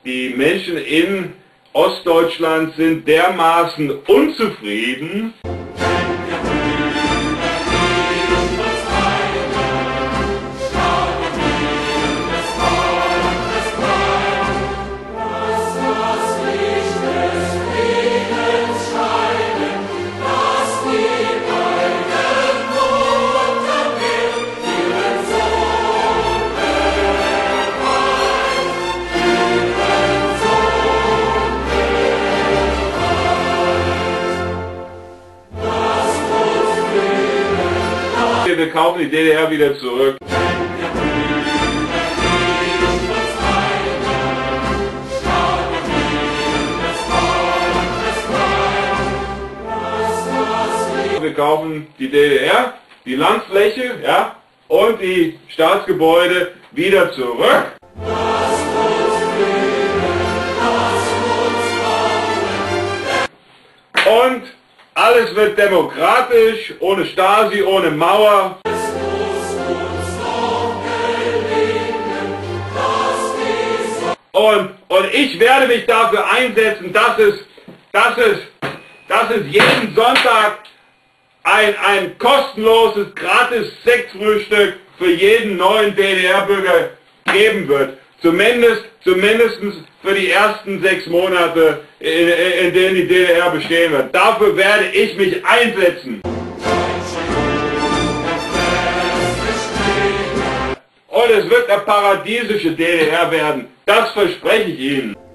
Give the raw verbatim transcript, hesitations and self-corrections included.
die Menschen in Ostdeutschland sind dermaßen unzufrieden, wir kaufen die D D R wieder zurück. Wir kaufen die D D R, die Landfläche, ja, und die Staatsgebäude wieder zurück. Und alles wird demokratisch, ohne Stasi, ohne Mauer. Und, und ich werde mich dafür einsetzen, dass es, dass es, dass es jeden Sonntag ein, ein kostenloses, gratis Sektfrühstück für jeden neuen D D R-Bürger geben wird. Zumindest, zumindest für die ersten sechs Monate, in, in denen die D D R bestehen wird. Dafür werde ich mich einsetzen. Und es wird eine paradiesische D D R werden. Das verspreche ich Ihnen.